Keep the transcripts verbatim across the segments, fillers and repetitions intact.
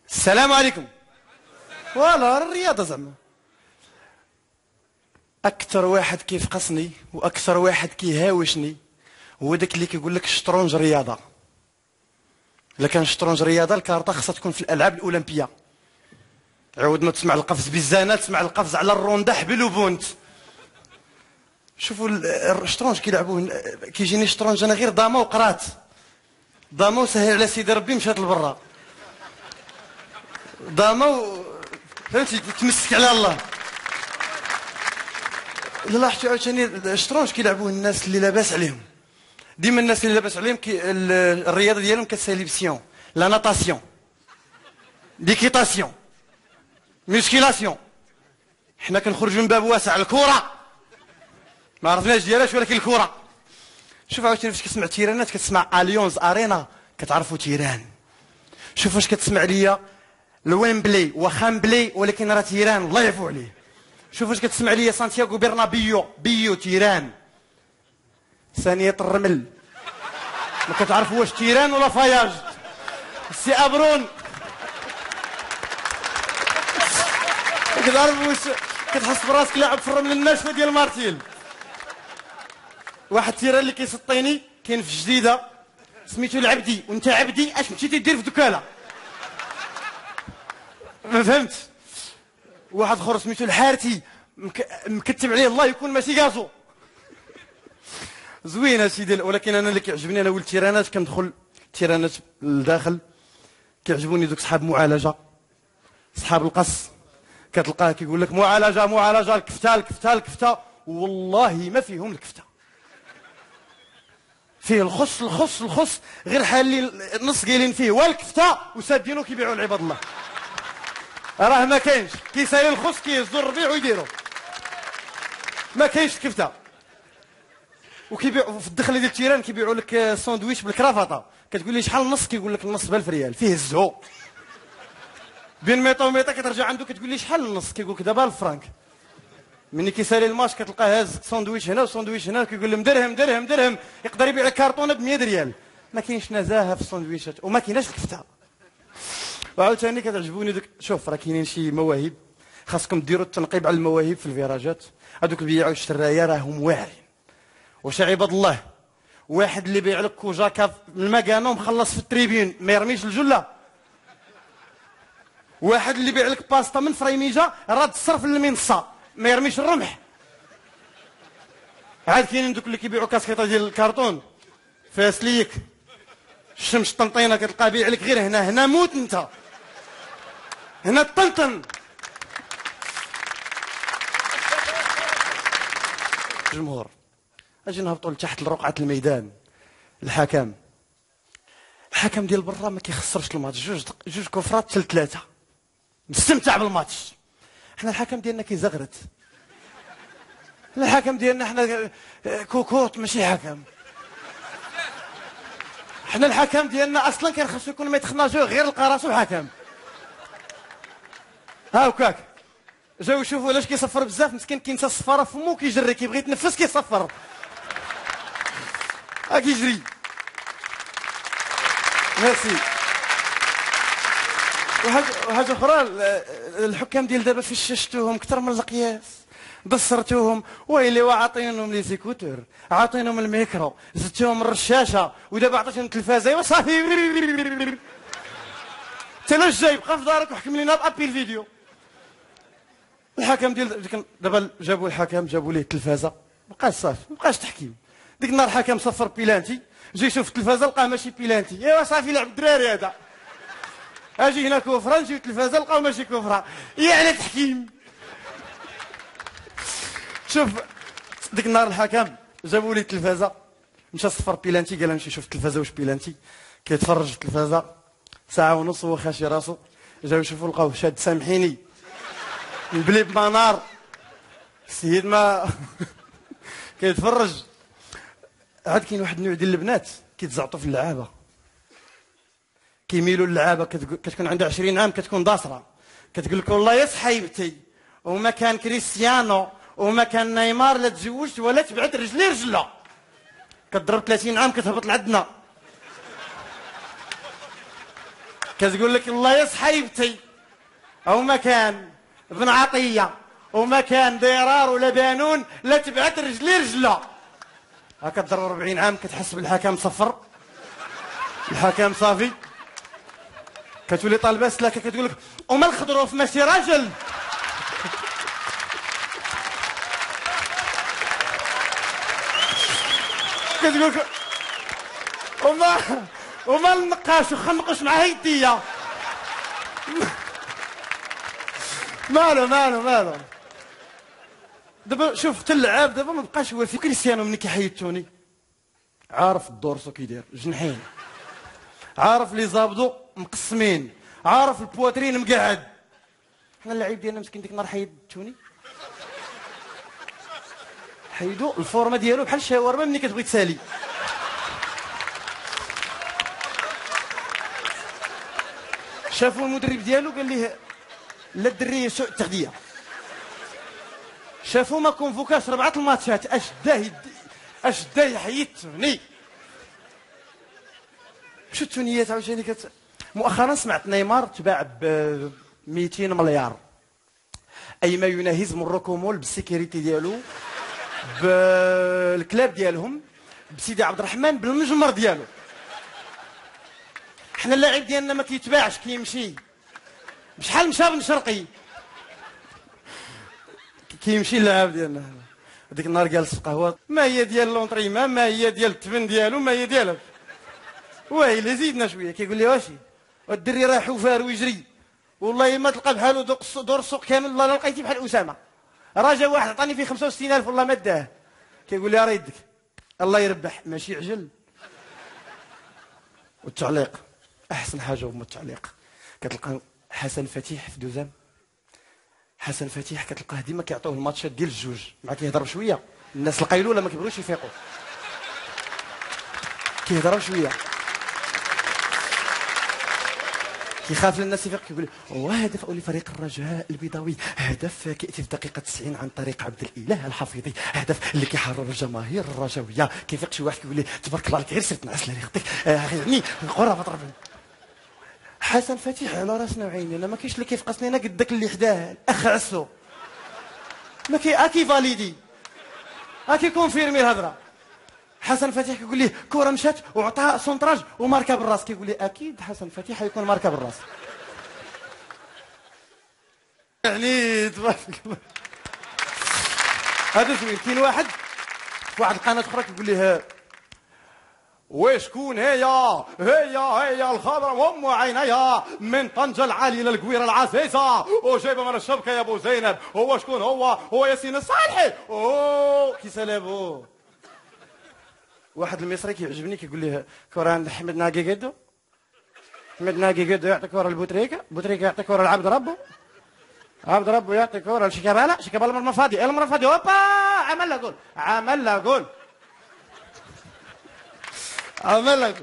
السلام عليكم. فوالا الرياضه زعما. اكثر واحد كيفقصني واكثر واحد كيهاوشني هو داك اللي كيقول لك الشطرنج رياضه. الا كان الشطرنج رياضه الكارطه خاصها تكون في الالعاب الاولمبيه. عاود ما تسمع القفز بالزانه، تسمع القفز على الرونده حبل وبونت. شوفوا الشطرنج كيلعبوه، كيجيني الشطرنج انا غير ضامه وقرات ضامه وسهل على سيدي ربي مشات لبرا ضامه و... فهمتي تمسك على الله. الا لاحظتي عاوتاني الشطرنج كيلعبوه الناس اللي لاباس عليهم. ديما الناس اللي لاباس عليهم كي الرياضه ديالهم كتساليبسيون، لا ناتاسيون، ديكيتاسيون، ميسكيلاسيون. حنا كنخرجوا من باب واسع الكره ما عرفناش ديالاش، ولكن الكره. شوف عاوتاني فاش كتسمع تيرانات كتسمع اليونز ارينا كتعرفوا تيران. شوف واش كتسمع ليا الويمبلي وخامبلي ولكن راه تيران الله يعفو عليه. شوف واش كتسمع ليا سانتياغو برنابيو بيو تيران. ثانية الرمل ما كتعرف واش تيران ولا فياج. سي ابرون كتعرف واش كتحس براسك لاعب في الرمل الناشفه ديال مارتيل. واحد التيران اللي كيسطيني كاين في جديده سميتو العبدي، وانت عبدي اش مشيتي دير في دكاله؟ ما فهمت. واحد اخر سميتو الحارتي مك... مكتب عليه الله يكون ماشي كازو. زوين اسيدي، ولكن انا اللي كيعجبني انا هو التيرانات. كندخل التيرانات لداخل كيعجبوني دوك صحاب معالجه، صحاب القص. كتلقاه كيقول لك معالجه معالجه الكفته الكفته الكفته، والله ما فيهم الكفته. فيه الخص الخص الخص غير حالي نص قايلين فيه والكفته وسادينو كيبيعوا لعباد الله. راه ما كاينش، كيسالي الخص كيهزوا الربيع ويديروا. ما كاينش الكفته. وكيبيعوا في الدخله ديال التيران كيبيعوا لك ساندويتش بالكرافطه، كتقول لي شحال النص؟ كيقول لك النص ب ألف ريال، فيه الزهو. بين ميطا وميطا كترجع عنده كتقول لي شحال النص؟ كيقول لك دابا ألف فرانك. ملي كيسالي الماتش كتلقاه هاز ساندويتش هنا وساندويتش هنا، كيقول لهم درهم درهم درهم، يقدر يبيع لك كارطونه ب مية ريال. ما كاينش نزاهه في الساندويتشات وما كايناش الكفته. وعاوتاني كتعجبوني دوك. شوف راه كاينين شي مواهب خاصكم ديروا التنقيب على المواهب في الفيراجات. هذوك اللي بيبيعوا الشرايه راهم واعرين. واش عباد الله واحد اللي بيع لك كوجاكا من المكانه ومخلص في التريبين ما يرميش الجله؟ واحد اللي بيع لك باستا من فريميجا راد الصرف للمنصه ما يرميش الرمح؟ عاد كاينين دوك اللي كيبيعوا كاسكيطه ديال الكرتون فاسليك الشمس طنطينه كتلقاه بيع لك غير هنا هنا موت انت هنا طنطن. جمهور اجي نهبطوا لتحت لرقعه الميدان. الحكم الحكم ديال برا ما كيخسرش الماتش، جوج جوج كفرات حتى ثلاثه مستمتع بالماتش. حنا الحكم ديالنا كيزغرت. الحكم ديالنا حنا كوكوط ماشي حكم. حنا الحكم ديالنا اصلا كان خاصو يكون ما يتخناجوه غير القراصو حكم. ها وكاك جاو يشوفوا علاش كيصفر بزاف، مسكين كينسى الصفاره في فمو كيجري كيبغي يتنفس كيصفر ها كيجري. ميرسي. وحاجه اخرى الحكام ديال دابا فاش شفتوهم كثر من القياس بصرتوهم ويلي وعاطينهم لي سيكوتور عاطينهم الميكرو زدتوهم الرشاشه ودابا عطيتهم التلفازه وصافي انت لاش جاي بقى في دارك وحكم لينا بابي الفيديو. الحكم ديال دابا جابوا الحكم جابوا ليه التلفازه بقاش صافي مابقاش تحكيم. ديك النهار الحكم صفر بيلانتي جا يشوف التلفازه لقاه ماشي بيلانتي، ايوا صافي لعب الدراري هذا. اجي هنا كفره نجيو التلفازه لقاو ماشي كفره، يا على تحكيم. شوف ديك النهار الحكم جابوا لي التلفازه مشى صفر بيلانتي قال نمشي نشوف التلفازه واش بيلانتي. كيتفرج في التلفازه ساعه ونص وهو خاشي راسو، جاو يشوفوا لقاوه شاد سامحيني مبلي بمنار. السيد ما كيتفرج. عاد كاين واحد النوع ديال البنات كيتزعطوا في اللعابه، كيميلوا للعابه كتكون عندها عشرين عام كتكون داصره كتقول لك والله يا صحيبتي وما كان كريستيانو وما كان نيمار لا تزوجت ولا تبعت رجلي رجله. كتضرب ثلاثين عام كتهبط لعندنا كتقول لك الله يا صحيبتي او ما كان ابن عطيه وما كان ضرار ولا بانون لا تبعت رجلي رجله. هاكا تضرب أربعين عام كتحس بالحكام صفر، الحكام صافي، كتولي طالبه سلاكه كتقول لك وما الخضروف ماشي راجل. كتقول لك وما وما النقاش وخا نقش مع هيديه. مالو مالو مالو. دابا شوف حتى اللعاب دابا ما بقاش هو في كريستيانو ملي كيحيد توني عارف الدورسو كيدير جنحين، عارف لي زابدو مقسمين، عارف البواترين مقعد. حنا اللعيب ديالنا مسكين ديك النهار حيد توني، حيدو الفورمه ديالو بحال الشاورما ملي كتبغي تسالي. شافوا المدرب ديالو قال ليه لا الدري سوء التغذيه. شافوا ما كونفوكاش ربعه الماتشات اش دا اش دا يحيد توني. شو التونيات عاوتاني كت مؤخرا سمعت نيمار تباع ب مئتين مليار، اي ما يناهز موروكو مول بالسيكيوريتي ديالو بالكلاب ديالهم بسيدي عبد الرحمن بالمجمر ديالو. حنا اللاعب ديالنا ما كيتباعش كيمشي بشحال مشى بن شرقي كيمشي اللاعب ديالنا. هذيك النهار جالس في القهوه ما هي ديال لونطريمان ما هي ديال التبن ديالو ما هي ديالها ويلي زيدنا شويه. كيقول لي واشي والدري راح وفار ويجري والله ما تلقى بحالو دور السوق كامل والله لا لقيتي بحال اسامه. راه جا واحد عطاني فيه خمسة وستين ألف والله ما داه. كيقول لي راه يدك الله يربح ماشي عجل. والتعليق احسن حاجه هما التعليق. كتلقى حسن فتيح في دوزام، حسن فتيح كتلقاه ديما كيعطوه الماتشات ديال الجوج مع كيهضر بشويه. الناس القيلوله ما كيبغيوش يفيقوا كيهضروا شويه كيخاف الناس يفيق. كيقول وهدف اول فريق الرجاء البيضاوي هدف كياتي في الدقيقه تسعين عن طريق عبد الاله الحفيظي، هدف اللي كيحرر الجماهير الرجاويه. كيفيق شي واحد كيقول لي تبارك الله عليك غير سير تنعس لي خطيك يعني غرفه ضرب. حسن فتيح على راسنا وعينينا انا ما كاينش اللي كيفقسني انا قد داك اللي حداه الاخ عسو ما كي اكي فاليدي اكي كونفيرمي الهضره. حسن فتيح كيقول لي كره مشات وعطاها سونتراج وماركا بالراس. كيقول لي اكيد حسن فتيح يكون ماركا بالراس. يعني تبارك الله هذا زوين. كاين واحد في واحد القناه اخرى كيقول لي وشكون هي هي هي الخضراء ام عينيها من طنجه العاليه للقويره العزيزه وجايبه من الشبكه يا ابو زينب. هو شكون هو؟ هو ياسين الصالحي. اوه كي سلابو. واحد المصري كيعجبني كيقول لي كره عند حمد ناقي قدو، حمد ناقي قدو يعطي كره لبوتريكا، بوتريكا يعطي كره لعبد ربه، عبد ربه يعطي كره لشيكابالا، شيكابالا مرمى فاضي المرمى فاضي هوبا عمل له جول عمل له جول عمل له جول.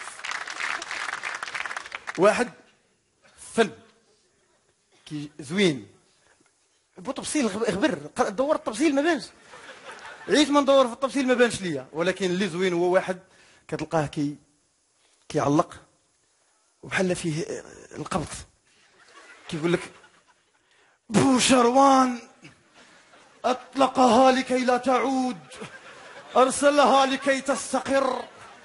واحد فن كي زوين بو تفصيل غبر دور التفصيل ما بانش عيت ما ندور في التفصيل ما بانش ليا. ولكن اللي زوين هو واحد كتلقاه كي كيعلق وبحال فيه القبض. كيقول لك بوشروان اطلقها لكي لا تعود ارسلها لكي تستقر.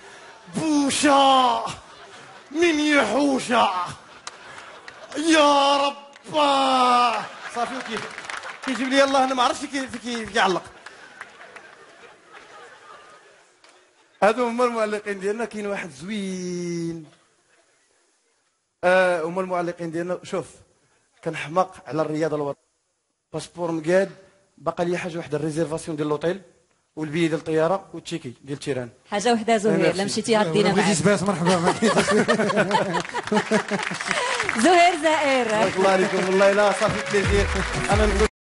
بوشا من يحوشا يا رب. صافي كيف كيجيب لي الله انا ما عرفتش كيف كيعلق. هادو هما المعلقين ديالنا. كاين واحد زوين آه هما المعلقين ديالنا. شوف كنحماق على الرياضه الوطنيه. باسبور مقاد باقا لي حاجه وحده الريزيرفاسيون ديال لوطيل والبي ديال الطياره والتشيكي ديال التيران. حاجه وحده زهير لا مشيتي غدينا معاك. بغيتي تبات مرحبا زهير زائر. بارك الله عليكم والله لا صافي بليزير. انا